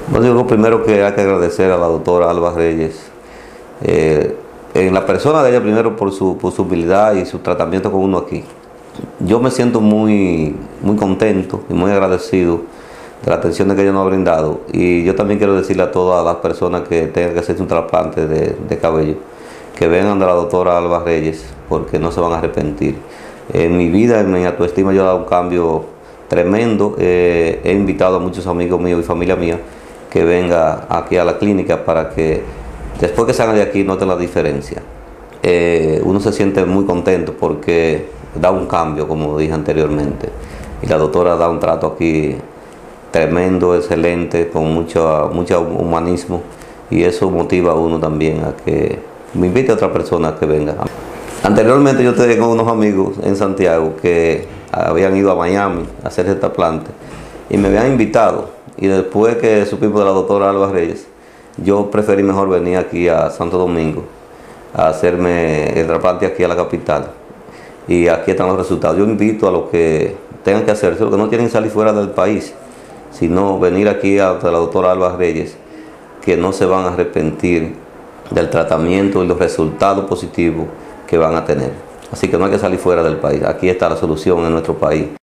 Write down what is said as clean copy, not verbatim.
Bueno, digo primero que hay que agradecer a la doctora Alba Reyes, en la persona de ella primero por su habilidad y su tratamiento con uno aquí. Yo me siento muy contento y muy agradecido de la atención que ella nos ha brindado, y yo también quiero decirle a todas las personas que tengan que hacerse un trasplante de cabello, que vengan de la doctora Alba Reyes, porque no se van a arrepentir. En mi vida, en mi autoestima, yo he dado un cambio tremendo. He invitado a muchos amigos míos y familia mía que venga aquí a la clínica para que después que salgan de aquí noten la diferencia. Uno se siente muy contento porque da un cambio, como dije anteriormente, y la doctora da un trato aquí tremendo, excelente, con mucho humanismo, y eso motiva a uno también a que me invite a otra persona que venga. Anteriormente yo tengo unos amigos en Santiago que habían ido a Miami a hacer este trasplante y me habían invitado, y después que supimos de la doctora Alba Reyes, yo preferí mejor venir aquí a Santo Domingo a hacerme el trasplante aquí a la capital, y aquí están los resultados. Yo invito a los que tengan que hacerse, los que no tienen que salir fuera del país, sino venir aquí a la doctora Alba Reyes, que no se van a arrepentir del tratamiento y los resultados positivos que van a tener. Así que no hay que salir fuera del país. Aquí está la solución en nuestro país.